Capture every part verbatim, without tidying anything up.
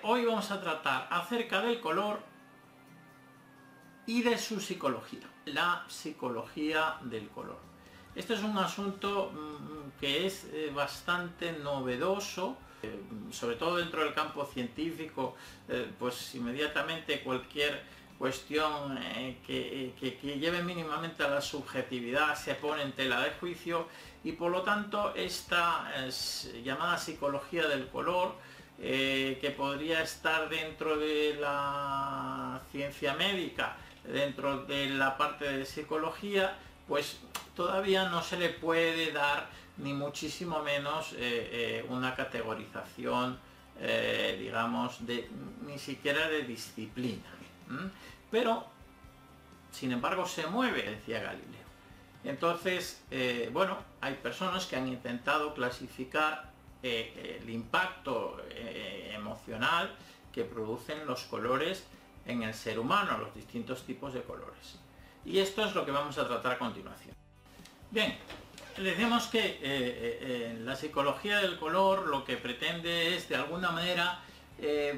hoy vamos a tratar acerca del color y de su psicología, la psicología del color. Este es un asunto mmm, que es eh, bastante novedoso, eh, sobre todo dentro del campo científico, eh, pues inmediatamente cualquier cuestión eh, que, que, que lleve mínimamente a la subjetividad se pone en tela de juicio, y por lo tanto esta es llamada psicología del color, eh, que podría estar dentro de la ciencia médica, dentro de la parte de psicología, pues todavía no se le puede dar ni muchísimo menos eh, eh, una categorización, eh, digamos, de, ni siquiera de disciplina. ¿Mm? Pero, sin embargo, se mueve, decía Galileo. Entonces, eh, bueno, hay personas que han intentado clasificar eh, el impacto eh, emocional que producen los colores en el ser humano, los distintos tipos de colores. Y esto es lo que vamos a tratar a continuación. Bien, decimos que eh, eh, la psicología del color lo que pretende es, de alguna manera, eh,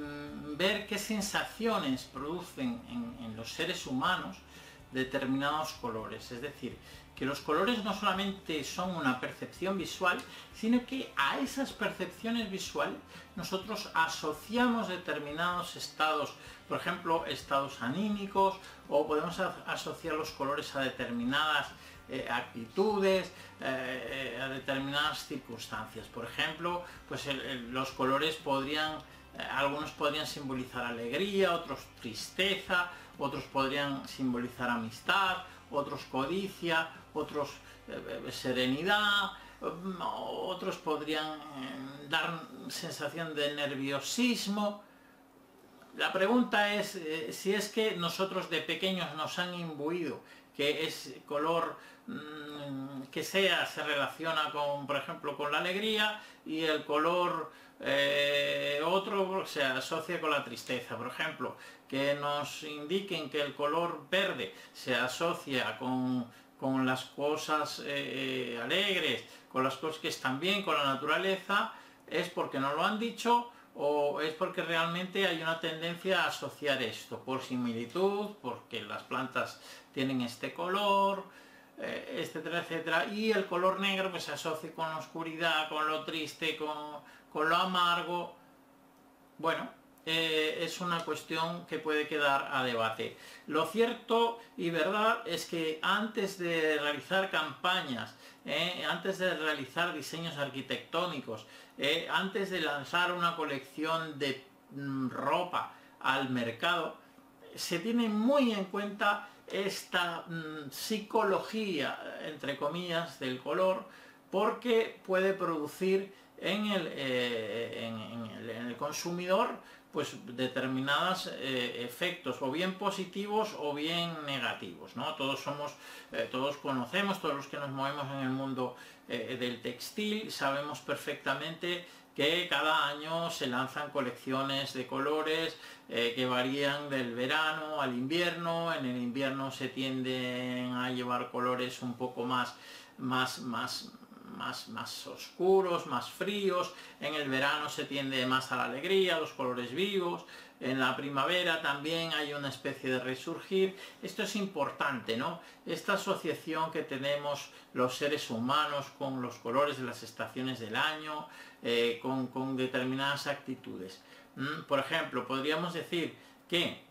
ver qué sensaciones producen en, en los seres humanos determinados colores. Es decir, que los colores no solamente son una percepción visual, sino que a esas percepciones visuales nosotros asociamos determinados estados, por ejemplo, estados anímicos, o podemos asociar los colores a determinadas eh, actitudes, eh, a determinadas circunstancias. Por ejemplo, pues el, el, los colores podrían, eh, algunos podrían simbolizar alegría, otros tristeza, otros podrían simbolizar amistad, otros codicia, otros eh, serenidad, otros podrían eh, dar sensación de nerviosismo. La pregunta es eh, si es que nosotros de pequeños nos han imbuido que es color mmm, que sea se relaciona con, por ejemplo, con la alegría, y el color eh, otro se asocia con la tristeza. Por ejemplo, que nos indiquen que el color verde se asocia con, con las cosas eh, alegres, con las cosas que están bien, con la naturaleza, es porque nos lo han dicho, o es porque realmente hay una tendencia a asociar esto por similitud, porque las plantas tienen este color, eh, etcétera, etcétera, y el color negro pues se asocia con la oscuridad, con lo triste, con, con lo amargo. Bueno, eh, es una cuestión que puede quedar a debate. Lo cierto y verdad es que antes de realizar campañas, eh, antes de realizar diseños arquitectónicos, eh, antes de lanzar una colección de mm, ropa al mercado, se tiene muy en cuenta esta mmm, psicología, entre comillas, del color, porque puede producir en el, eh, en, en el, en el consumidor pues determinados eh, efectos, o bien positivos o bien negativos, ¿no? Todos somos, eh, todos conocemos, todos los que nos movemos en el mundo eh, del textil, sabemos perfectamente que cada año se lanzan colecciones de colores eh, que varían del verano al invierno. En el invierno se tienden a llevar colores un poco más, más, más, más, más oscuros, más fríos. En el verano se tiende más a la alegría, los colores vivos. En la primavera también hay una especie de resurgir. Esto es importante, ¿no? Esta asociación que tenemos los seres humanos con los colores de las estaciones del año, eh, con, con determinadas actitudes. ¿Mm? Por ejemplo, podríamos decir que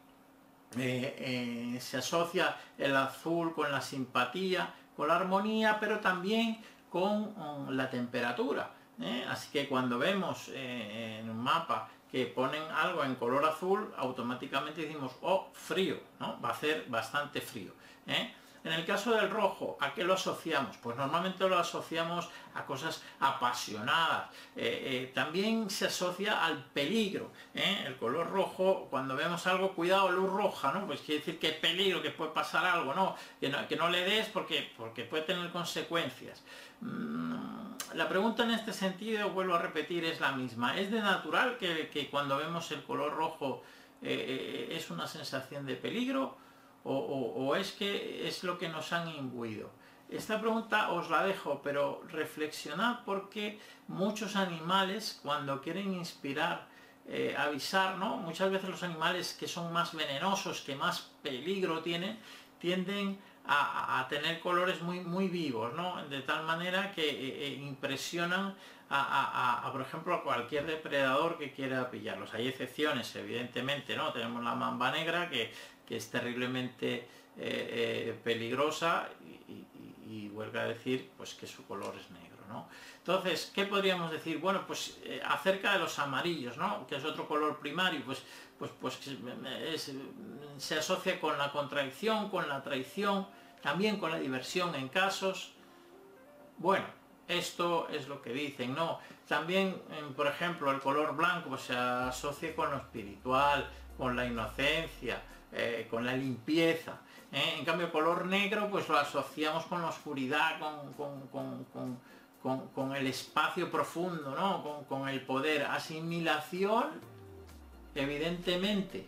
eh, eh, se asocia el azul con la simpatía, con la armonía, pero también con um, la temperatura. ¿eh? Así que cuando vemos eh, en un mapa que ponen algo en color azul, automáticamente decimos, oh, frío, ¿no? Va a ser bastante frío. ¿eh? En el caso del rojo, ¿a qué lo asociamos? Pues normalmente lo asociamos a cosas apasionadas. Eh, eh, también se asocia al peligro. ¿eh? El color rojo, cuando vemos algo, cuidado, luz roja, ¿no? Pues quiere decir que peligro, que puede pasar algo, ¿no? Que no, que no le des porque, porque puede tener consecuencias. Mm, la pregunta en este sentido, vuelvo a repetir, es la misma. ¿Es de natural que, que cuando vemos el color rojo eh, eh, es una sensación de peligro? O, o, o es que es lo que nos han imbuido. Esta pregunta os la dejo, pero reflexionad, porque muchos animales, cuando quieren inspirar eh, avisar, ¿no? Muchas veces los animales que son más venenosos, que más peligro tienen, tienden a, a tener colores muy, muy vivos, ¿no? De tal manera que eh, impresionan a, a, a, por ejemplo, a cualquier depredador que quiera pillarlos. Hay excepciones, evidentemente, ¿no? Tenemos la mamba negra, que, que es terriblemente eh, eh, peligrosa, y, y, y vuelvo a decir pues que su color es negro, ¿no? Entonces, ¿qué podríamos decir? Bueno, pues eh, acerca de los amarillos, ¿no? Que es otro color primario, pues, pues, pues es, se asocia con la contradicción, con la traición, también con la diversión en casos. Bueno, esto es lo que dicen, ¿no? También, por ejemplo, el color blanco pues, se asocia con lo espiritual, con la inocencia, eh, con la limpieza. ¿eh? En cambio, el color negro pues lo asociamos con la oscuridad, con, con, con, con, con, con el espacio profundo, ¿no? Con, con el poder. Asimilación, evidentemente,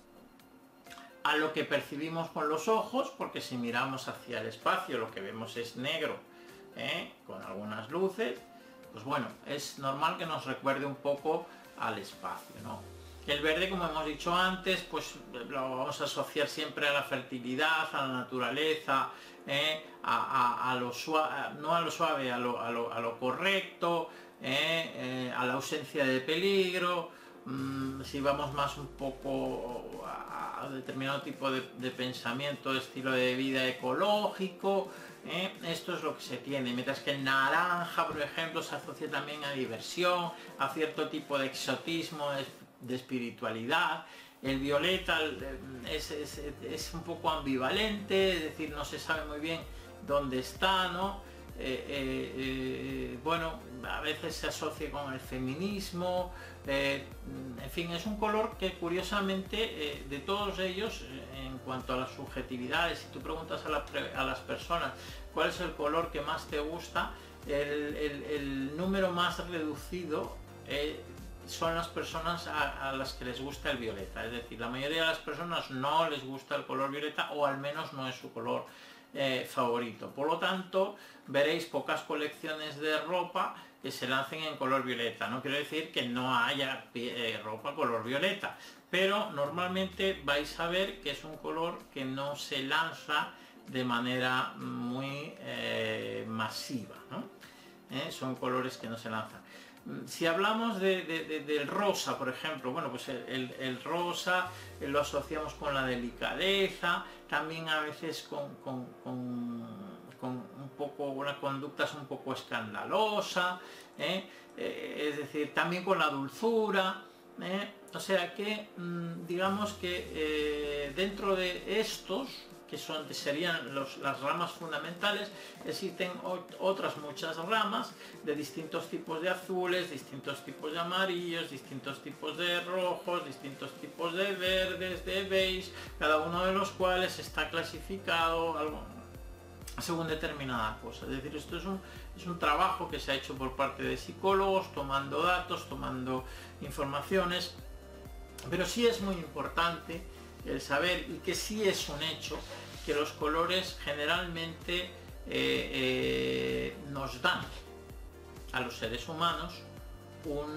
a lo que percibimos con los ojos, porque si miramos hacia el espacio lo que vemos es negro, ¿eh? con algunas luces, pues bueno, es normal que nos recuerde un poco al espacio, ¿no? El verde, como hemos dicho antes, pues lo vamos a asociar siempre a la fertilidad, a la naturaleza, ¿eh? a, a, a lo suave, no a lo suave, a lo, a lo, a lo correcto, ¿eh? Eh, a la ausencia de peligro. Mm, si vamos más un poco a, a determinado tipo de, de pensamiento, de estilo de vida ecológico, ¿eh? esto es lo que se tiene, mientras que el naranja, por ejemplo, se asocia también a diversión, a cierto tipo de exotismo, de, de espiritualidad. El violeta es, es, es un poco ambivalente, es decir, no se sabe muy bien dónde está, ¿no? Eh, eh, eh, bueno, a veces se asocia con el feminismo, eh, en fin, es un color que curiosamente eh, de todos ellos, en cuanto a las subjetividades, si tú preguntas a, la, a las personas cuál es el color que más te gusta, el, el, el número más reducido eh, son las personas a, a las que les gusta el violeta, es decir, la mayoría de las personas no les gusta el color violeta, o al menos no es su color Eh, favorito. Por lo tanto, veréis pocas colecciones de ropa que se lancen en color violeta. No quiero decir que no haya eh, ropa color violeta, pero normalmente vais a ver que es un color que no se lanza de manera muy eh, masiva, ¿no? ¿Eh? Son colores que no se lanzan. Si hablamos de, de, de, del rosa, por ejemplo, bueno, pues el, el, el rosa eh, lo asociamos con la delicadeza, también a veces con, con, con, con un poco, una conducta un poco escandalosa, ¿eh? Eh, es decir, también con la dulzura, ¿eh? O sea que, mmm, digamos que eh, dentro de estos, que son, serían los, las ramas fundamentales, existen otras muchas ramas de distintos tipos de azules, distintos tipos de amarillos, distintos tipos de rojos, distintos tipos de verdes, de beige, cada uno de los cuales está clasificado algo, según determinada cosa. Es decir, esto es un, es un trabajo que se ha hecho por parte de psicólogos, tomando datos, tomando informaciones, pero sí es muy importante el saber, y que sí es un hecho, que los colores generalmente eh, eh, nos dan a los seres humanos un,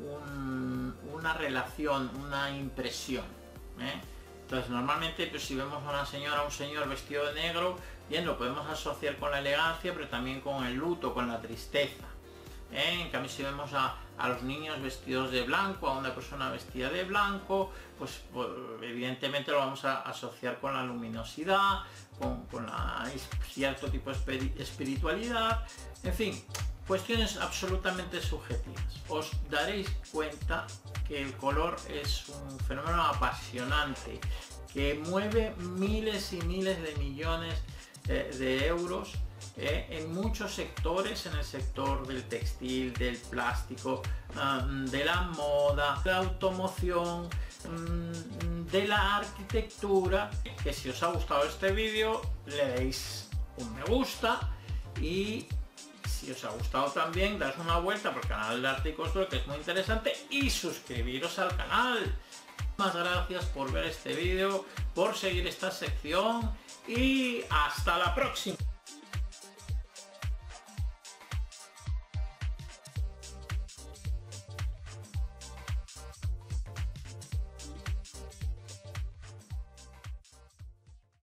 un, una relación, una impresión, ¿eh? Entonces normalmente pues, si vemos a una señora o un señor vestido de negro, bien, lo podemos asociar con la elegancia, pero también con el luto, con la tristeza. ¿Eh? En cambio, si vemos a, a los niños vestidos de blanco, a una persona vestida de blanco, pues, pues evidentemente lo vamos a asociar con la luminosidad, con, con la, cierto tipo de espiritualidad, en fin, cuestiones absolutamente subjetivas. Os daréis cuenta que el color es un fenómeno apasionante, que mueve miles y miles de millones eh, de euros Eh, en muchos sectores, en el sector del textil, del plástico, um, de la moda, de la automoción, um, de la arquitectura. Que si os ha gustado este vídeo, le deis un me gusta, y si os ha gustado también, daos una vuelta por el canal de Articosdor, que es muy interesante, y suscribiros al canal. Muchas gracias por ver este vídeo, por seguir esta sección, y hasta la próxima.